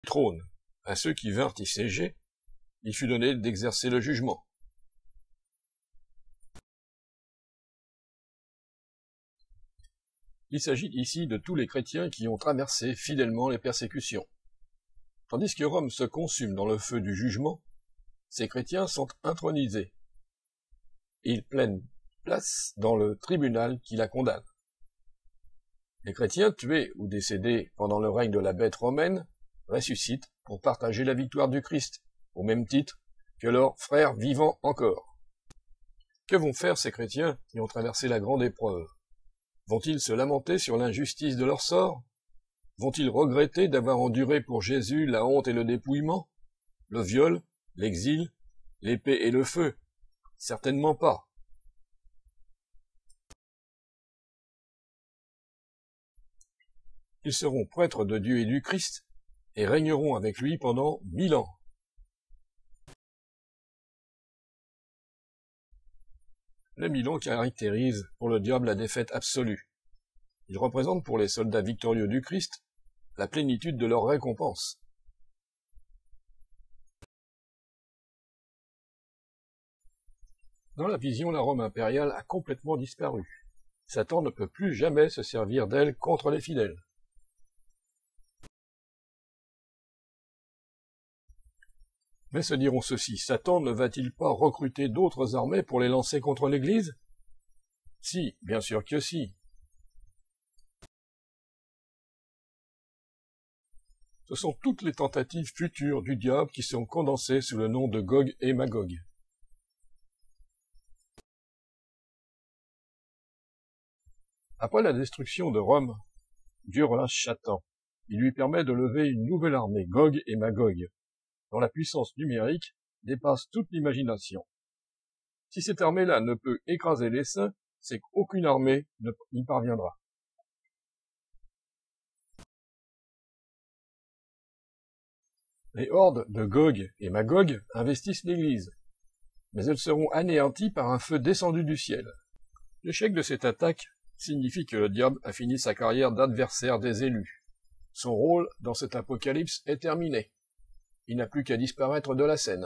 trône. À ceux qui vinrent y siéger, il fut donné d'exercer le jugement. Il s'agit ici de tous les chrétiens qui ont traversé fidèlement les persécutions. Tandis que Rome se consume dans le feu du jugement, ces chrétiens sont intronisés. Ils prennent place dans le tribunal qui la condamne. Les chrétiens tués ou décédés pendant le règne de la bête romaine ressuscitent pour partager la victoire du Christ, au même titre que leurs frères vivants encore. Que vont faire ces chrétiens qui ont traversé la grande épreuve? Vont-ils se lamenter sur l'injustice de leur sort? Vont-ils regretter d'avoir enduré pour Jésus la honte et le dépouillement, le viol, l'exil, l'épée et le feu? Certainement pas. Ils seront prêtres de Dieu et du Christ, et régneront avec lui pendant 1000 ans. Les 1000 ans caractérisent pour le diable la défaite absolue. Ils représentent pour les soldats victorieux du Christ la plénitude de leur récompense. Dans la vision, la Rome impériale a complètement disparu. Satan ne peut plus jamais se servir d'elle contre les fidèles. Mais se diront ceux-ci, Satan ne va-t-il pas recruter d'autres armées pour les lancer contre l'Église? Si, bien sûr que si. Ce sont toutes les tentatives futures du diable qui sont condensées sous le nom de Gog et Magog. Après la destruction de Rome, Dieu relâche Satan. Il lui permet de lever une nouvelle armée, Gog et Magog, dont la puissance numérique dépasse toute l'imagination. Si cette armée-là ne peut écraser les saints, c'est qu'aucune armée n'y parviendra. Les hordes de Gog et Magog investissent l'Église, mais elles seront anéanties par un feu descendu du ciel. L'échec de cette attaque signifie que le diable a fini sa carrière d'adversaire des élus. Son rôle dans cet apocalypse est terminé. Il n'a plus qu'à disparaître de la scène.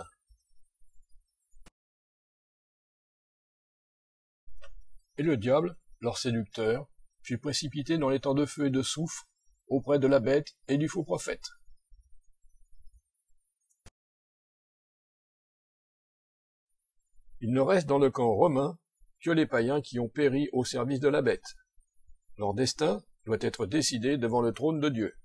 Et le diable, leur séducteur, fut précipité dans les temps de feu et de soufre, auprès de la bête et du faux prophète. Il ne reste dans le camp romain que les païens qui ont péri au service de la bête. Leur destin doit être décidé devant le trône de Dieu.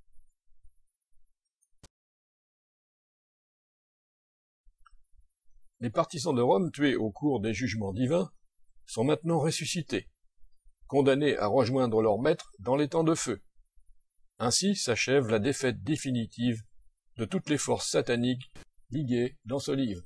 Les partisans de Rome tués au cours des jugements divins sont maintenant ressuscités, condamnés à rejoindre leur maître dans les temps de feu. Ainsi s'achève la défaite définitive de toutes les forces sataniques liguées dans ce livre.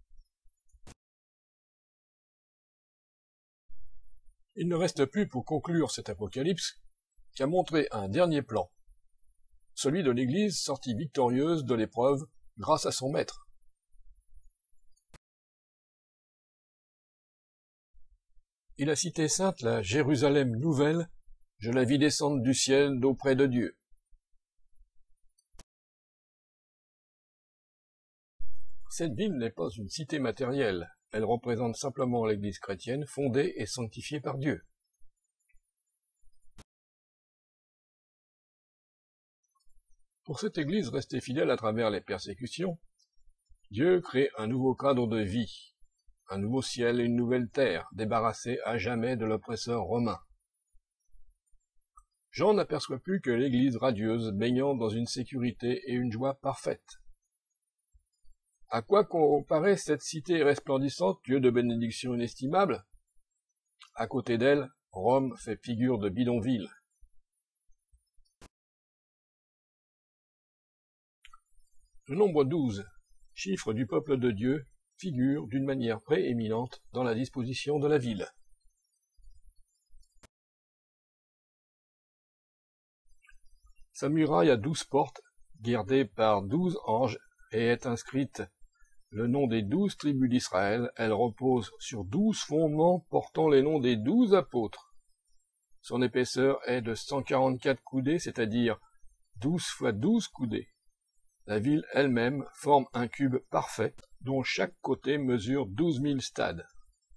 Il ne reste plus pour conclure cet apocalypse qu'à montrer un dernier plan, celui de l'Église sortie victorieuse de l'épreuve grâce à son maître. Et la cité sainte, la Jérusalem nouvelle, je la vis descendre du ciel d'auprès de Dieu. Cette ville n'est pas une cité matérielle, elle représente simplement l'Église chrétienne fondée et sanctifiée par Dieu. Pour cette Église restée fidèle à travers les persécutions, Dieu crée un nouveau cadre de vie, un nouveau ciel et une nouvelle terre, débarrassés à jamais de l'oppresseur romain. Jean n'aperçoit plus que l'Église radieuse baignant dans une sécurité et une joie parfaite. À quoi comparer cette cité resplendissante, lieu de bénédiction inestimable? À côté d'elle, Rome fait figure de bidonville. Le nombre 12, chiffre du peuple de Dieu, figure d'une manière prééminente dans la disposition de la ville. Sa muraille a 12 portes, gardées par 12 anges, et est inscrite le nom des 12 tribus d'Israël. Elle repose sur 12 fondements portant les noms des 12 apôtres. Son épaisseur est de 144 coudées, c'est-à-dire 12 fois 12 coudées. La ville elle-même forme un cube parfait, dont chaque côté mesure 12 000 stades.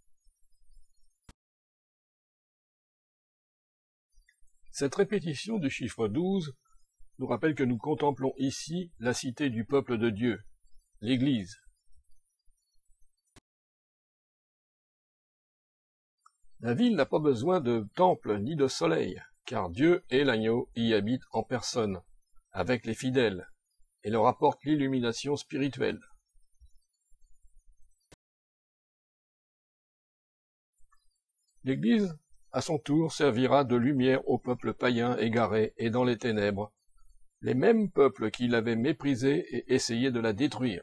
Cette répétition du chiffre 12 nous rappelle que nous contemplons ici la cité du peuple de Dieu, l'Église. La ville n'a pas besoin de temple ni de soleil, car Dieu et l'agneau y habitent en personne, avec les fidèles, et leur apportent l'illumination spirituelle. L'Église, à son tour, servira de lumière au peuple païen égaré et dans les ténèbres, les mêmes peuples qui l'avaient méprisée et essayaient de la détruire.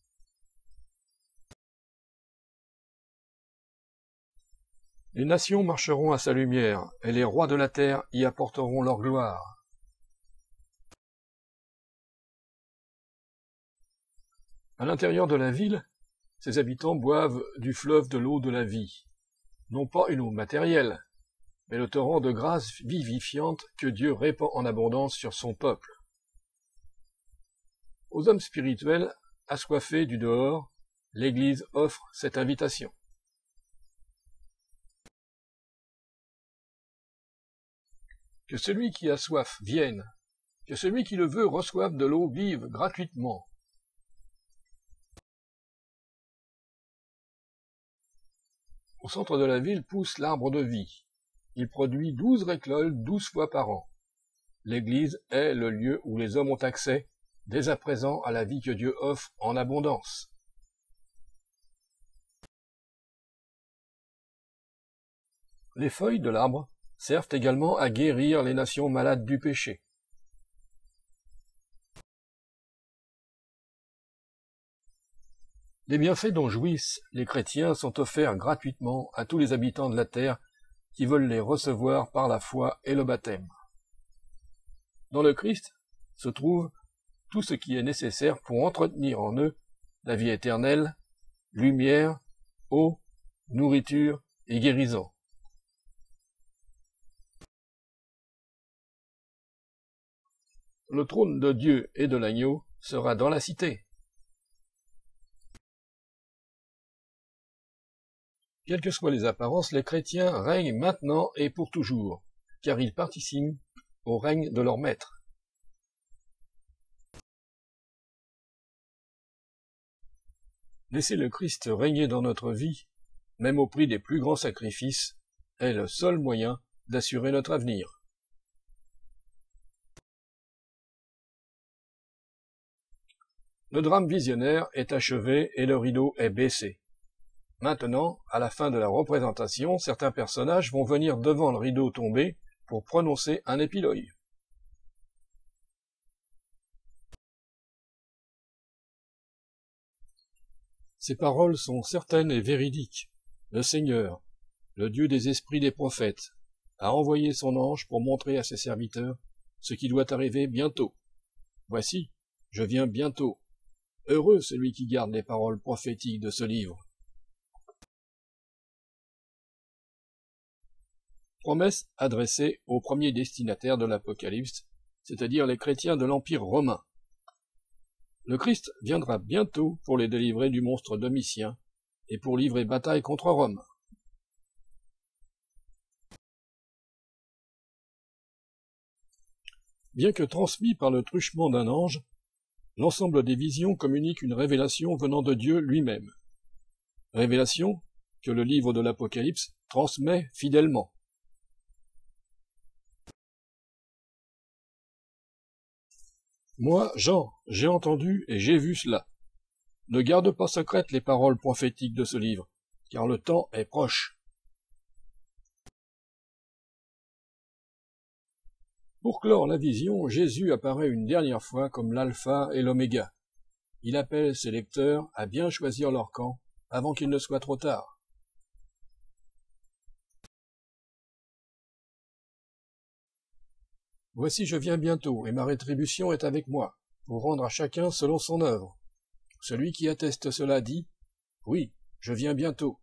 Les nations marcheront à sa lumière, et les rois de la terre y apporteront leur gloire. À l'intérieur de la ville, ses habitants boivent du fleuve de l'eau de la vie, non pas une eau matérielle, mais le torrent de grâce vivifiante que Dieu répand en abondance sur son peuple. Aux hommes spirituels, assoiffés du dehors, l'Église offre cette invitation. Que celui qui a soif vienne, que celui qui le veut reçoive de l'eau vive gratuitement. Au centre de la ville pousse l'arbre de vie. Il produit 12 récoltes 12 fois par an. L'Église est le lieu où les hommes ont accès, dès à présent, à la vie que Dieu offre en abondance. Les feuilles de l'arbre servent également à guérir les nations malades du péché. Les bienfaits dont jouissent les chrétiens sont offerts gratuitement à tous les habitants de la terre qui veulent les recevoir par la foi et le baptême. Dans le Christ se trouve tout ce qui est nécessaire pour entretenir en eux la vie éternelle, lumière, eau, nourriture et guérison. Le trône de Dieu et de l'agneau sera dans la cité. Quelles que soient les apparences, les chrétiens règnent maintenant et pour toujours, car ils participent au règne de leur maître. Laisser le Christ régner dans notre vie, même au prix des plus grands sacrifices, est le seul moyen d'assurer notre avenir. Le drame visionnaire est achevé et le rideau est baissé. Maintenant, à la fin de la représentation, certains personnages vont venir devant le rideau tombé pour prononcer un épilogue. Ces paroles sont certaines et véridiques. Le Seigneur, le Dieu des esprits des prophètes, a envoyé son ange pour montrer à ses serviteurs ce qui doit arriver bientôt. Voici, je viens bientôt. Heureux celui qui garde les paroles prophétiques de ce livre. Promesse adressée aux premiers destinataires de l'Apocalypse, c'est-à-dire les chrétiens de l'Empire romain. Le Christ viendra bientôt pour les délivrer du monstre Domitien et pour livrer bataille contre Rome. Bien que transmis par le truchement d'un ange, l'ensemble des visions communique une révélation venant de Dieu lui-même. Révélation que le livre de l'Apocalypse transmet fidèlement. Moi, Jean, j'ai entendu et j'ai vu cela. Ne garde pas secrètes les paroles prophétiques de ce livre, car le temps est proche. Pour clore la vision, Jésus apparaît une dernière fois comme l'alpha et l'oméga. Il appelle ses lecteurs à bien choisir leur camp avant qu'il ne soit trop tard. Voici je viens bientôt, et ma rétribution est avec moi, pour rendre à chacun selon son œuvre. Celui qui atteste cela dit, oui, je viens bientôt.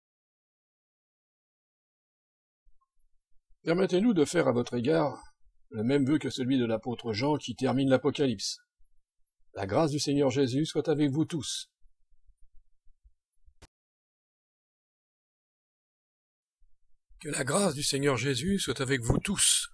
Permettez-nous de faire à votre égard le même vœu que celui de l'apôtre Jean qui termine l'Apocalypse. La grâce du Seigneur Jésus soit avec vous tous. Que la grâce du Seigneur Jésus soit avec vous tous.